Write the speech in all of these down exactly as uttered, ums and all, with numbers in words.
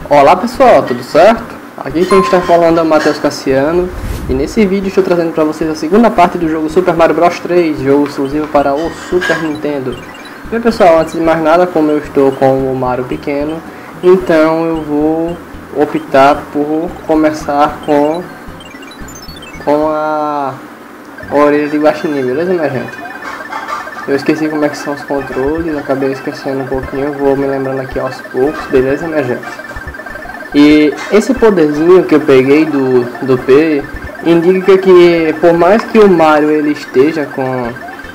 Olá pessoal, tudo certo? Aqui quem está falando é o Matheus Cassiano e nesse vídeo estou trazendo para vocês a segunda parte do jogo Super Mario Bros três, jogo exclusivo para o Super Nintendo. Bem pessoal, antes de mais nada, como eu estou com o Mario pequeno, então eu vou optar por começar com, com a orelha de guaxinim, beleza minha gente? Eu esqueci como é que são os controles, acabei esquecendo um pouquinho, vou me lembrando aqui aos poucos, beleza minha gente? E esse poderzinho que eu peguei do, do P indica que por mais que o Mario ele esteja com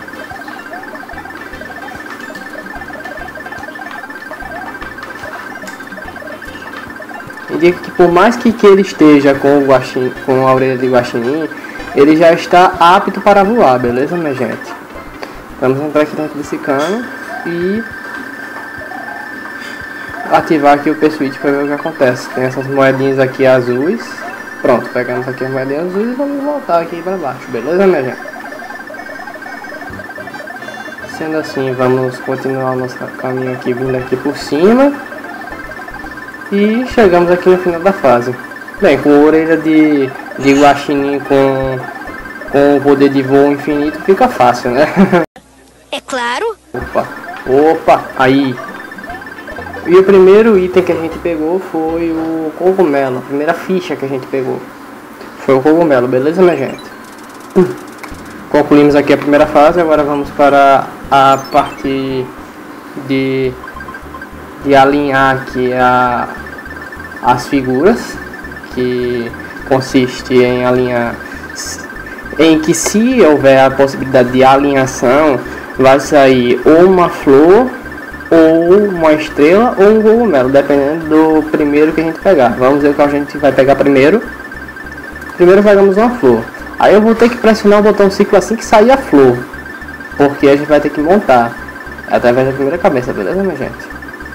indica que por mais que, que ele esteja com o guaxinim, com a orelha de guaxinim, ele já está apto para voar, beleza minha gente? Vamos entrar aqui dentro desse cano e ativar aqui o P-Switch para ver o que acontece. Tem essas moedinhas aqui azuis. Pronto, pegamos aqui as moedinhas azuis e vamos voltar aqui para baixo, beleza minha gente? Sendo assim, vamos continuar o nosso caminho aqui, vindo aqui por cima. E chegamos aqui no final da fase. Bem, com a orelha de, de guaxinim com, com o poder de voo infinito fica fácil, né? É claro. Opa, opa, aí. E o primeiro item que a gente pegou foi o cogumelo. A primeira ficha que a gente pegou foi o cogumelo, beleza minha gente? Hum. Concluímos aqui a primeira fase, agora vamos para a parte de, de alinhar aqui a, as figuras, que consiste em alinhar, em que se houver a possibilidade de alinhação, vai sair ou uma flor, ou uma estrela, ou um cogumelo, dependendo do primeiro que a gente pegar. Vamos ver qual a gente vai pegar primeiro. Primeiro pegamos uma flor. Aí eu vou ter que pressionar o botão ciclo assim que sair a flor, porque a gente vai ter que montar através da primeira cabeça, beleza minha gente?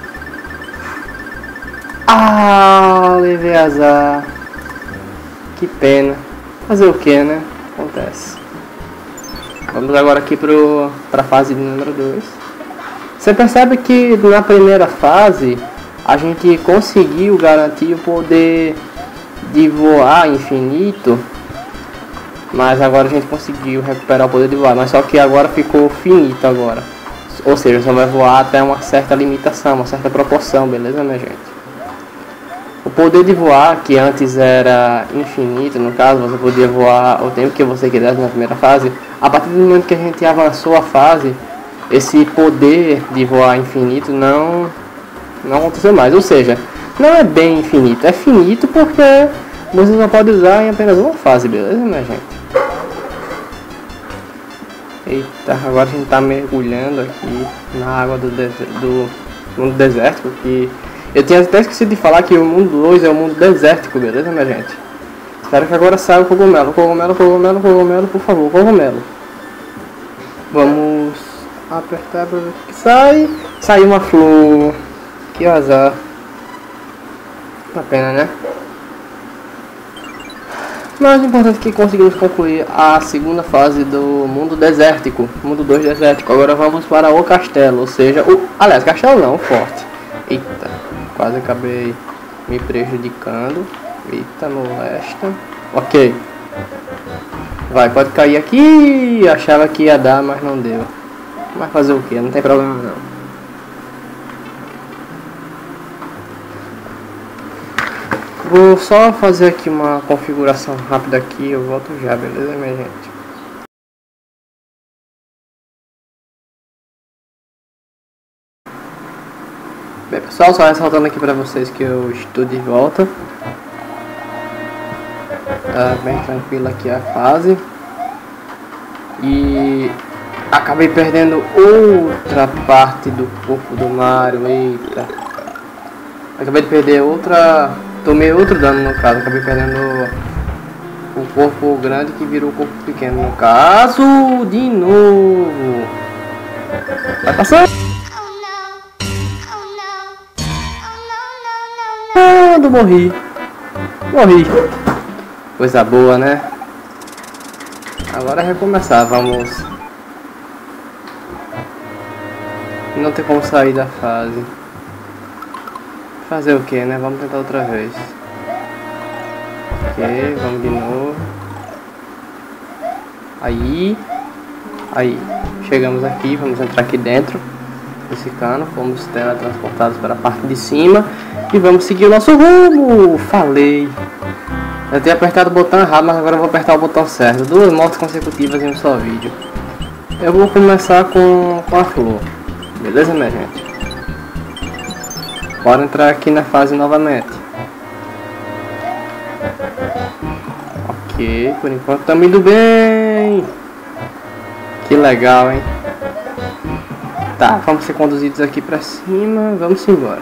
Ah, levei azar. Que pena. Fazer o que, né? Acontece. Vamos agora aqui para a fase número dois. Você percebe que na primeira fase a gente conseguiu garantir o poder de voar infinito, mas agora a gente conseguiu recuperar o poder de voar, mas só que agora ficou finito agora, ou seja, só vai voar até uma certa limitação, uma certa proporção, beleza minha gente? O poder de voar, que antes era infinito, no caso você podia voar o tempo que você quisesse na primeira fase, a partir do momento que a gente avançou a fase, esse poder de voar infinito não, não aconteceu mais. Ou seja, não é bem infinito, é finito porque você só pode usar em apenas uma fase, beleza minha gente? Eita, agora a gente tá mergulhando aqui na água do, do mundo desértico, que eu tinha até esquecido de falar que o mundo dois é o mundo desértico, beleza minha gente? Espero que agora saia o cogumelo, cogumelo, cogumelo, cogumelo, por favor, cogumelo. Vamos apertar para ver o que sai. Saiu uma flor. Que azar. Uma pena, né? Mas o importante é que conseguimos concluir a segunda fase do mundo desértico. Mundo dois desértico. Agora vamos para o castelo. Ou seja, o... aliás, castelo não, o forte. Eita, quase acabei me prejudicando. Eita, molesta. Ok. Vai, pode cair aqui. Achava que ia dar, mas não deu. Mas fazer o que? Não tem problema não. Vou só fazer aqui uma configuração rápida aqui, eu volto já, beleza minha gente? Bem pessoal, só ressaltando aqui pra vocês que eu estou de volta. Tá bem tranquila aqui a fase. E acabei perdendo outra parte do corpo do Mario, eita. Acabei de perder outra, tomei outro dano no caso, acabei perdendo o corpo grande que virou o corpo pequeno no caso, de novo. Vai passar. Ah, não morri. Morri. Coisa boa, né? Agora é recomeçar, vamos. Não tem como sair da fase. Fazer o que, né? Vamos tentar outra vez. Ok, vamos de novo. Aí. Aí. Chegamos aqui, vamos entrar aqui dentro desse cano. Fomos teletransportados para a parte de cima. E vamos seguir o nosso rumo. Falei. Eu tenho apertado o botão errado, mas agora eu vou apertar o botão certo. Duas mortes consecutivas em um só vídeo. Eu vou começar com, com a flor. Beleza, minha gente? Bora entrar aqui na fase novamente. Ok, por enquanto estamos indo bem. Que legal, hein? Tá, vamos ser conduzidos aqui pra cima. Vamos embora.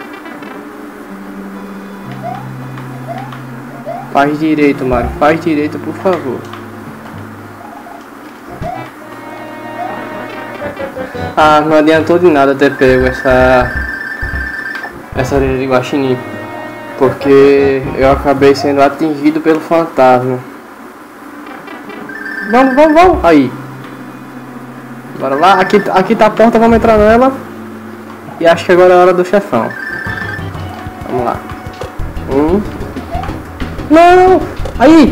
Faz direito, Mario. Faz direito, por favor. Ah, não adiantou de nada ter pego essa essa orelha de guaxinim, porque eu acabei sendo atingido pelo fantasma. Vamos, vamos, vamos. Aí. Bora lá. Aqui, aqui tá a porta, vamos entrar nela. E acho que agora é a hora do chefão. Vamos lá. Um. Não! Aí!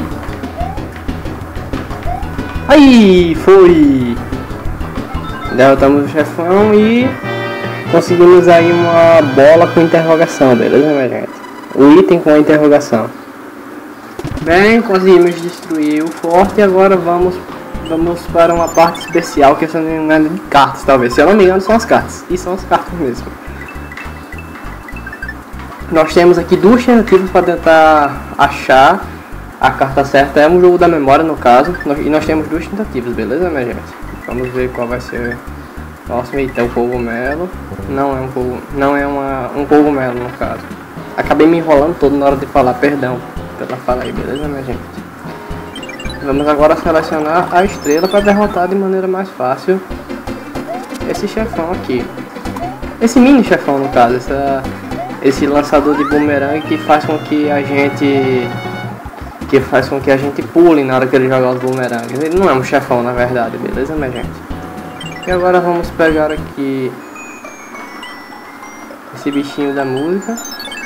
Aí! Foi! Derrotamos o chefão e conseguimos aí uma bola com interrogação, beleza, minha gente? O item com a interrogação. Bem, conseguimos destruir o forte e agora vamos, vamos para uma parte especial que é de cartas, talvez. Se eu não me engano, são as cartas. E são as cartas mesmo. Nós temos aqui duas tentativas para tentar achar a carta certa. É um jogo da memória, no caso. E nós temos duas tentativas, beleza, minha gente? Vamos ver qual vai ser o próximo. Eita, o cogumelo. Não é um cogumelo, não é uma, um cogumelo, no caso. Acabei me enrolando todo na hora de falar, perdão pela fala aí, beleza, minha gente? Vamos agora selecionar a estrela para derrotar de maneira mais fácil esse chefão aqui. Esse mini chefão, no caso. Essa... Esse lançador de bumerangue que faz com que a gente que faz com que a gente pule na hora que ele jogar os bumerangues. Ele não é um chefão, na verdade, beleza, minha gente? E agora vamos pegar aqui esse bichinho da música.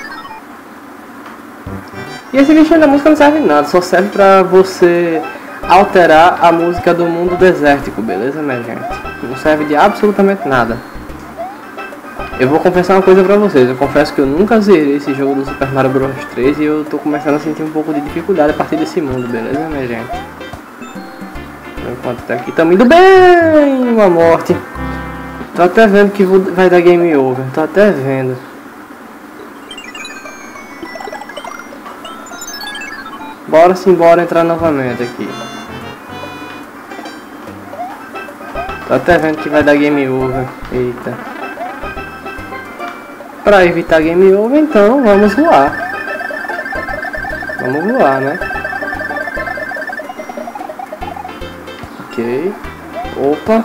E esse bichinho da música não serve de nada, só serve pra você alterar a música do mundo desértico, beleza, minha gente? Não serve de absolutamente nada. Eu vou confessar uma coisa pra vocês, eu confesso que eu nunca zerei esse jogo do Super Mario Bros três e eu tô começando a sentir um pouco de dificuldade a partir desse mundo, beleza, minha gente? Enquanto tá aqui, tamo indo bem, uma morte. Tô até vendo que vai dar game over, tô até vendo. Bora sim, bora entrar novamente aqui. Tô até vendo que vai dar game over, eita. Para evitar game over, então vamos voar. Vamos voar, né? Ok. Opa.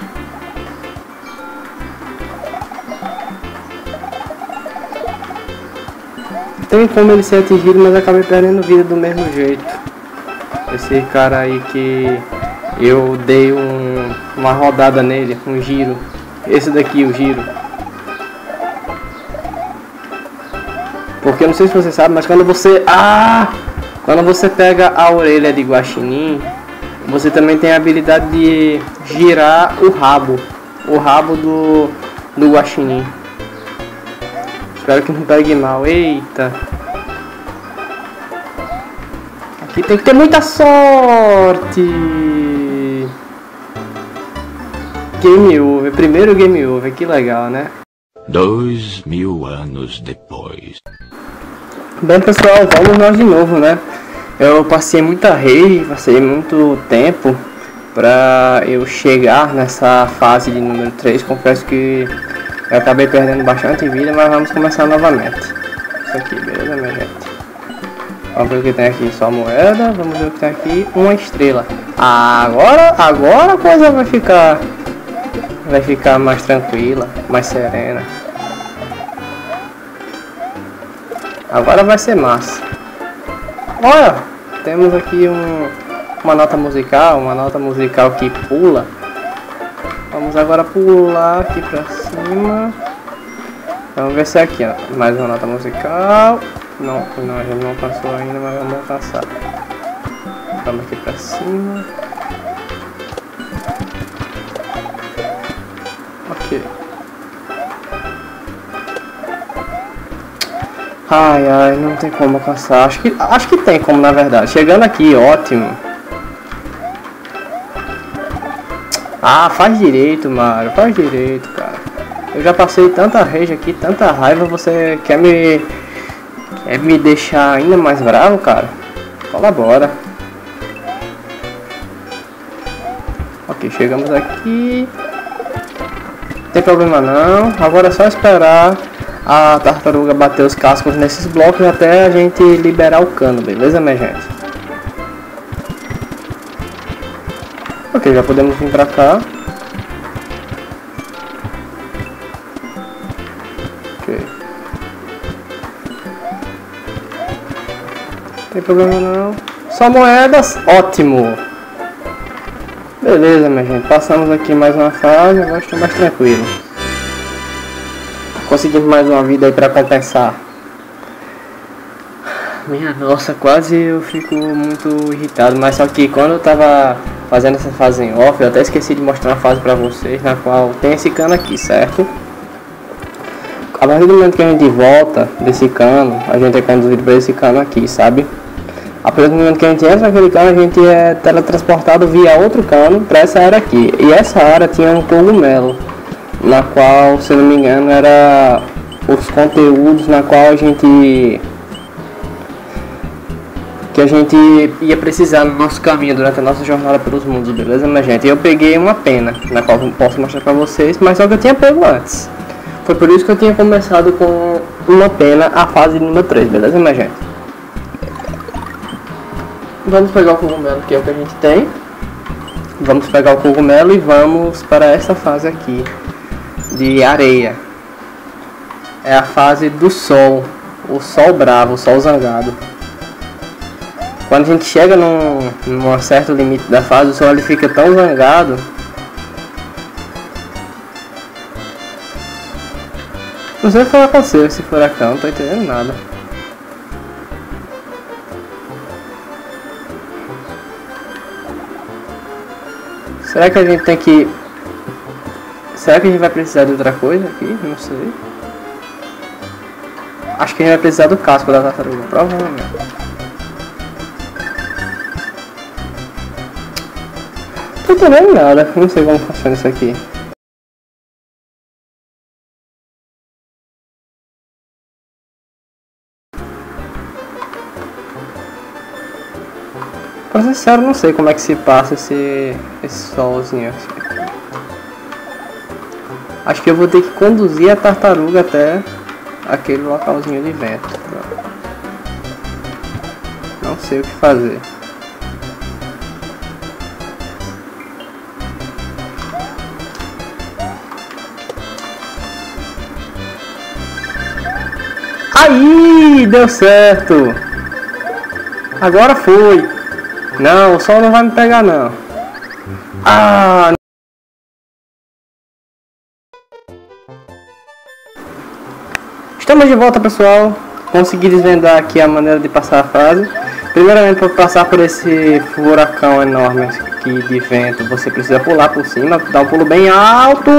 Tem como ele ser atingido, mas acabei perdendo vida do mesmo jeito. Esse cara aí que eu dei um, uma rodada nele, um giro. Esse daqui, o giro. Porque eu não sei se você sabe, mas quando você... Ah! Quando você pega a orelha de guaxinim, você também tem a habilidade de girar o rabo. O rabo do, do guaxinim. Espero que não pegue mal. Eita! Aqui tem que ter muita sorte! Game over. Primeiro game over. Que legal, né? Dois mil anos depois. Bem, pessoal, vamos nós de novo, né? Eu passei muita rede, passei muito tempo pra eu chegar nessa fase de número três. Confesso que eu acabei perdendo bastante vida, mas vamos começar novamente. Isso aqui, beleza, minha gente? Vamos ver o que tem aqui, só moeda. Vamos ver o que tem aqui, uma estrela. Ah, agora, agora a coisa vai ficar vai ficar mais tranquila, mais serena. Agora vai ser massa. Olha, temos aqui um, uma nota musical, uma nota musical que pula. Vamos agora pular aqui pra cima. Vamos ver se é aqui, ó. Mais uma nota musical. Não, não, a gente não passou ainda, mas vamos passar. Vamos aqui pra cima. Ok. Ai, ai, não tem como alcançar. Acho que, acho que tem como, na verdade. Chegando aqui, ótimo. Ah, faz direito, Mario. Faz direito, cara. Eu já passei tanta rage aqui, tanta raiva. Você quer me... Quer me deixar ainda mais bravo, cara? Colabora. Ok, chegamos aqui. Não tem problema não. Agora é só esperar a tartaruga bater os cascos nesses blocos até a gente liberar o cano, beleza, minha gente? Ok, já podemos vir pra cá. Ok. Não tem problema não. Só moedas? Ótimo! Beleza, minha gente. Passamos aqui mais uma fase, agora estou mais tranquilo. Conseguimos mais uma vida aí pra compensar. Minha nossa, quase eu fico muito irritado. Mas só que quando eu tava fazendo essa fase em off, eu até esqueci de mostrar uma fase pra vocês, na qual tem esse cano aqui, certo? A partir do momento que a gente volta desse cano, a gente é conduzido pra esse cano aqui, sabe? A partir do momento que a gente entra naquele cano, a gente é teletransportado via outro cano pra essa área aqui. E essa área tinha um cogumelo, na qual, se eu não me engano, era os conteúdos na qual a gente que a gente ia precisar no nosso caminho durante a nossa jornada pelos mundos, beleza, minha gente? Eu peguei uma pena, na qual eu posso mostrar pra vocês, mas só que eu tinha pego antes. Foi por isso que eu tinha começado com uma pena a fase número três, beleza, minha gente? Vamos pegar o cogumelo, que é o que a gente tem. Vamos pegar o cogumelo e vamos para essa fase aqui de areia. É a fase do sol, o sol bravo, o sol zangado. Quando a gente chega num, num certo limite da fase, o sol ele fica tão zangado. Não sei o que vai acontecer esse furacão, não tô entendendo nada. Será que a gente tem que... Será que a gente vai precisar de outra coisa aqui? Não sei. Acho que a gente vai precisar do casco da tartaruga, provavelmente. Não tô entendendo nada, não sei como funciona isso aqui. Pra ser sincero, não sei como é que se passa esse, esse solzinho aqui. Acho que eu vou ter que conduzir a tartaruga até aquele localzinho de vento. Não sei o que fazer. Aí, deu certo. Agora foi. Não, o sol não vai me pegar não. Ah! Estamos de volta, pessoal. Consegui desvendar aqui a maneira de passar a fase. Primeiramente, para passar por esse furacão enorme aqui de vento, você precisa pular por cima, dar um pulo bem alto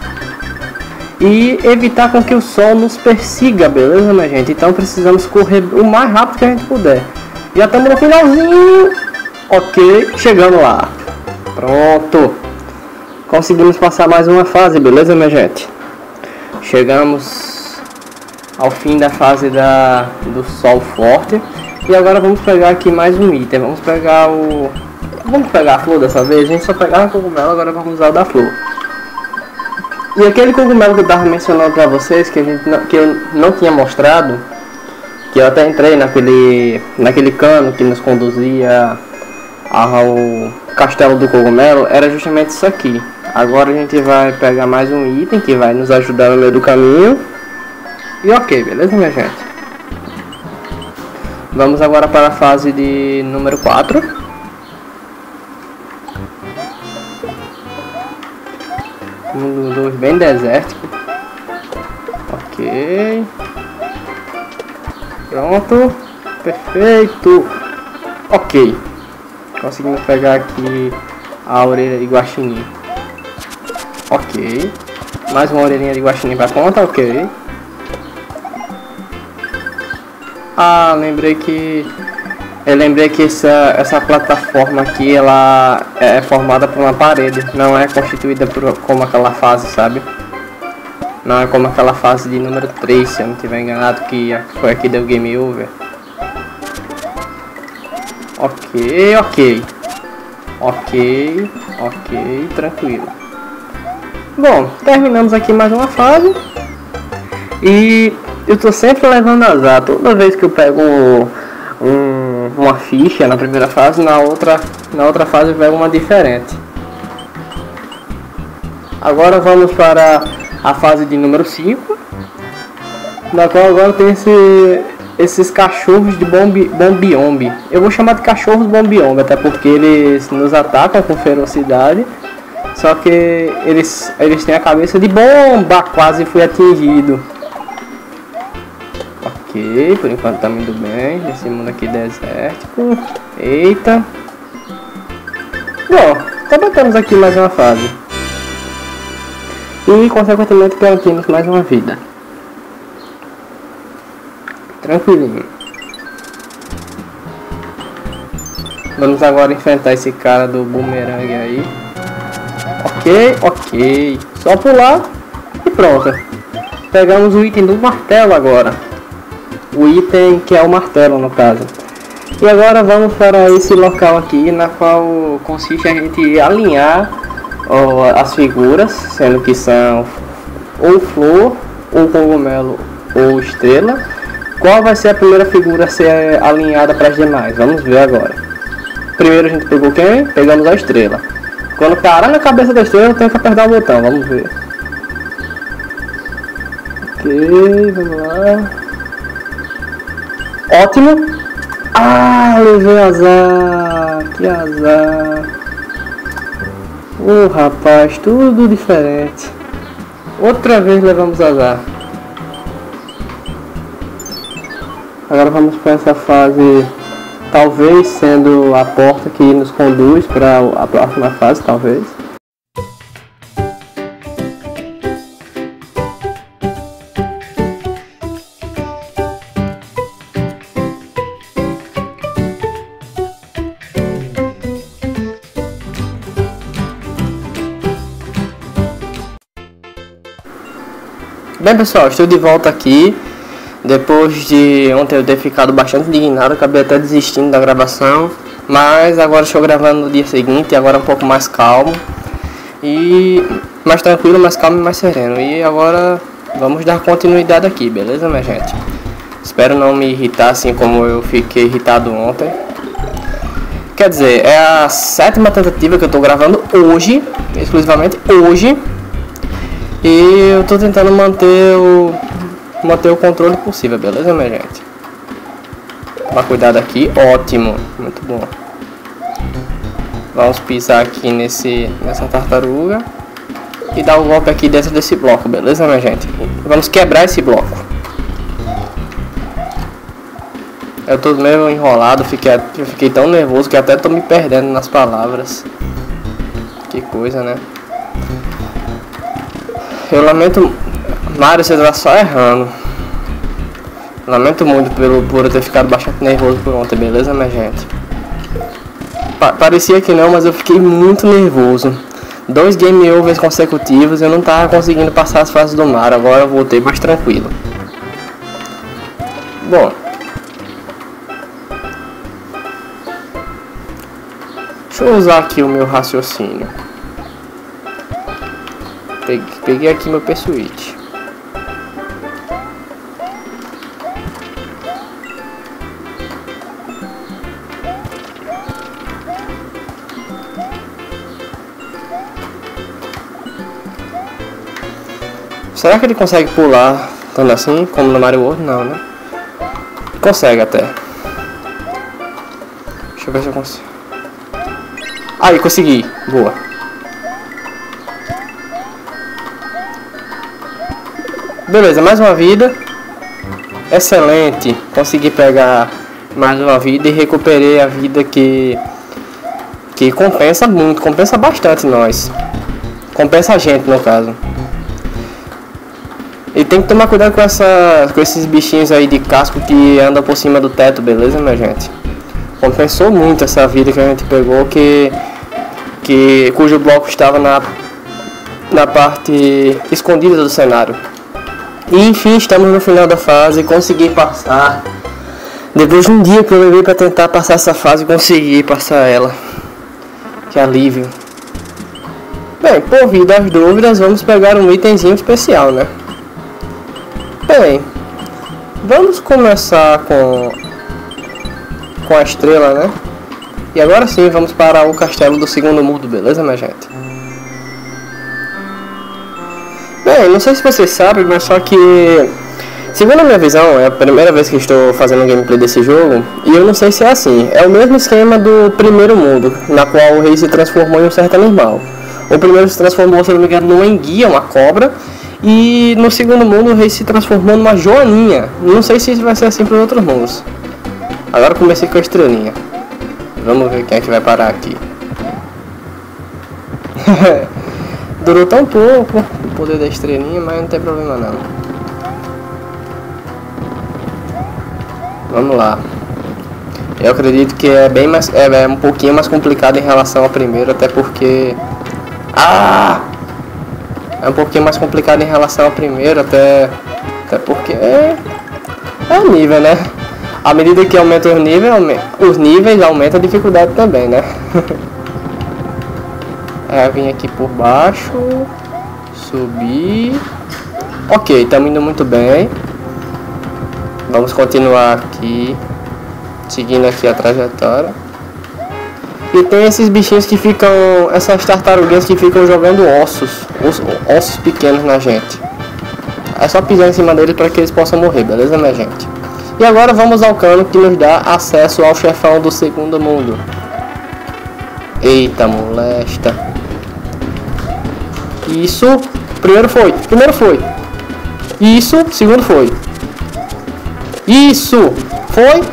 e evitar com que o sol nos persiga, beleza, minha gente? Então precisamos correr o mais rápido que a gente puder. Já estamos no finalzinho. Ok, chegando lá. Pronto. Conseguimos passar mais uma fase, beleza, minha gente? Chegamos ao fim da fase da, do sol forte. E agora vamos pegar aqui mais um item. Vamos pegar o... Vamos pegar a flor dessa vez. A gente só pegava o cogumelo, agora vamos usar o da flor. E aquele cogumelo que eu estava mencionando pra vocês, que, a gente não, que eu não tinha mostrado, que eu até entrei naquele, naquele cano que nos conduzia ao castelo do cogumelo, era justamente isso aqui. Agora a gente vai pegar mais um item que vai nos ajudar no meio do caminho. E ok, beleza, minha gente? Vamos agora para a fase de número quatro. Mundo dois bem desértico. Ok. Ok. Pronto. Perfeito. Ok. Conseguimos pegar aqui a orelha de guaxinim. Ok. Mais uma orelhinha de guaxinim pra ponta. Ok. Ah, lembrei que... Eu lembrei que essa, essa plataforma aqui, ela é formada por uma parede. Não é constituída por, como aquela fase, sabe? Não é como aquela fase de número três, se eu não estiver enganado, que foi aqui deu game over. Ok, ok. Ok, ok, tranquilo. Bom, terminamos aqui mais uma fase. E eu tô sempre levando azar. Toda vez que eu pego um, uma ficha na primeira fase, na outra, na outra fase eu pego uma diferente. Agora vamos para a fase de número cinco, na qual agora tem esse, esses cachorros de bombi, bombiombi. Eu vou chamar de cachorros bombiombi, até porque eles nos atacam com ferocidade. Só que eles, eles têm a cabeça de bomba. Quase fui atingido. Ok, por enquanto tá indo bem. Nesse mundo aqui desértico. Eita. Bom, completamos aqui mais uma fase. E consequentemente garantimos mais uma vida. Tranquilinho. Vamos agora enfrentar esse cara do bumerangue aí. Ok, ok. Só pular e pronto. Pegamos o item do martelo agora. O item que é o martelo no caso. E agora vamos para esse local aqui, na qual consiste a gente alinhar ó, as figuras, sendo que são ou flor, ou cogumelo, ou estrela. Qual vai ser a primeira figura a ser alinhada para as demais? Vamos ver agora. Primeiro a gente pegou quem? Pegamos a estrela. Quando parar na cabeça da estrela, eu tenho que apertar o botão. Vamos ver. Ok, vamos lá. Ótimo. Ah, levei azar. Que azar. Oh, rapaz, tudo diferente. Outra vez levamos azar. Agora vamos para essa fase, talvez sendo a porta que nos conduz para a próxima fase, talvez. Bem pessoal, estou de volta aqui. Depois de ontem eu ter ficado bastante indignado, acabei até desistindo da gravação. Mas agora estou gravando no dia seguinte, agora um pouco mais calmo. E mais tranquilo, mais calmo e mais sereno. E agora vamos dar continuidade aqui, beleza minha gente? Espero não me irritar assim como eu fiquei irritado ontem. Quer dizer, é a sétima tentativa que eu estou gravando hoje, exclusivamente hoje. E eu estou tentando manter o... manter o controle possível, beleza minha gente? Toma cuidado aqui, ótimo, muito bom. Vamos pisar aqui nesse, nessa tartaruga e dar o um golpe aqui dentro desse bloco, beleza minha gente? Vamos quebrar esse bloco. Eu tô meio enrolado, fiquei, eu fiquei tão nervoso que até tô me perdendo nas palavras. Que coisa, né? Eu lamento, Mario, você tá só errando. Lamento muito pelo, por eu ter ficado bastante nervoso por ontem, beleza minha gente? Pa parecia que não, mas eu fiquei muito nervoso. Dois game overs consecutivos, eu não tava conseguindo passar as fases do Mario, agora eu voltei mais tranquilo. Bom. Deixa eu usar aqui o meu raciocínio. Peguei, peguei aqui meu P-Switch. Será que ele consegue pular tanto assim como no Mario World? Não, né? Consegue até. Deixa eu ver se eu consigo. Aí, consegui. Boa. Beleza, mais uma vida. Excelente. Consegui pegar mais uma vida e recuperei a vida que que compensa muito, compensa bastante nós. Compensa a gente, no caso. E tem que tomar cuidado com, essa, com esses bichinhos aí de casco que andam por cima do teto, beleza, minha gente? Compensou muito essa vida que a gente pegou, que, que cujo bloco estava na, na parte escondida do cenário. E enfim, estamos no final da fase, consegui passar. Depois de um dia que eu levei para tentar passar essa fase, consegui passar ela. Que alívio. Bem, por via das dúvidas, vamos pegar um itemzinho especial, né? Bem, vamos começar com, com a estrela, né? E agora sim, vamos para o castelo do segundo mundo, beleza, minha gente? Bem, não sei se vocês sabem, mas só que, segundo a minha visão, é a primeira vez que estou fazendo gameplay desse jogo, e eu não sei se é assim. É o mesmo esquema do primeiro mundo, na qual o rei se transformou em um certo animal. O primeiro se transformou, se não me engano, numa enguia, uma cobra. E no segundo mundo o rei se transformou numa joaninha. Não sei se isso vai ser assim para os outros mundos. Agora comecei com a estrelinha. Vamos ver quem é que vai parar aqui. Durou tão pouco o poder da estrelinha, mas não tem problema não. Vamos lá. Eu acredito que é bem mais, é, é um pouquinho mais complicado em relação ao primeiro, até porque... Ah! É um pouquinho mais complicado em relação ao primeiro, até, até porque é, é o nível, né? À medida que aumenta os níveis, os níveis aumenta a dificuldade também, né? É, vim aqui por baixo, subir. Ok, estamos indo muito bem. Vamos continuar aqui, seguindo aqui a trajetória. E tem esses bichinhos que ficam, essas tartaruguinhas que ficam jogando ossos, os, ossos pequenos na gente. É só pisar em cima deles para que eles possam morrer, beleza, minha gente? E agora vamos ao cano que nos dá acesso ao chefão do segundo mundo. Eita, molesta. Isso, primeiro foi, primeiro foi. Isso, segundo foi. Isso, foi.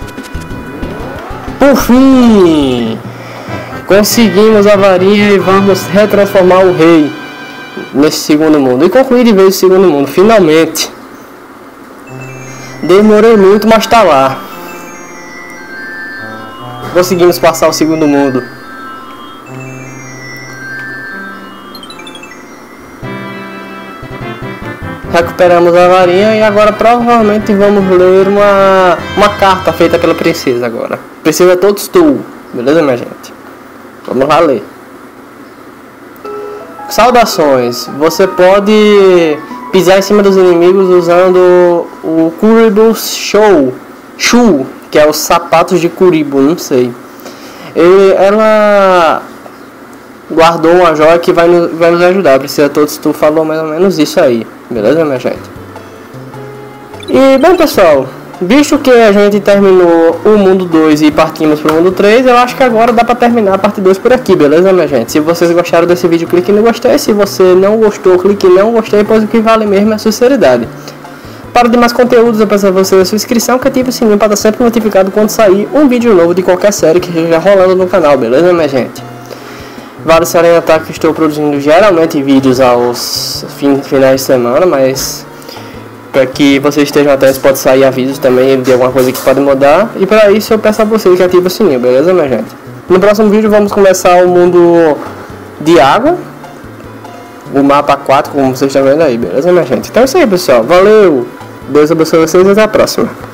Por fim, conseguimos a varinha e vamos retransformar o rei nesse segundo mundo. E concluir de vez o segundo mundo, finalmente. Demorei muito, mas tá lá. Conseguimos passar o segundo mundo. Recuperamos a varinha e agora provavelmente vamos ler uma, uma carta feita pela princesa agora. Princesa todos tu, beleza, minha gente? Vamos lá ler. Saudações. Você pode pisar em cima dos inimigos usando o Kuribo Show, Shoe, que é os sapatos de Kuribo, não sei. E ela guardou uma joia que vai nos, vai nos ajudar. Precisa todos tu falou mais ou menos isso aí, beleza, minha gente? E bem, pessoal, visto que a gente terminou o mundo dois e partimos para o mundo três, eu acho que agora dá para terminar a parte dois por aqui, beleza, minha gente? Se vocês gostaram desse vídeo, clique no gostei. Se você não gostou, clique em não gostei, pois o que vale mesmo é a sinceridade. Para demais conteúdos, eu peço a você a sua inscrição, que ative o sininho para estar sempre notificado quando sair um vídeo novo de qualquer série que esteja rolando no canal, beleza, minha gente? Vale salientar que estou produzindo geralmente vídeos aos fin finais de semana, mas para que vocês estejam atentos, pode sair avisos também de alguma coisa que pode mudar. E para isso eu peço a vocês que ativem o sininho, beleza, minha gente? No próximo vídeo vamos começar o mundo de água, o mapa quatro, como vocês estão vendo aí, beleza, minha gente? Então é isso aí, pessoal. Valeu! Deus abençoe vocês e até a próxima.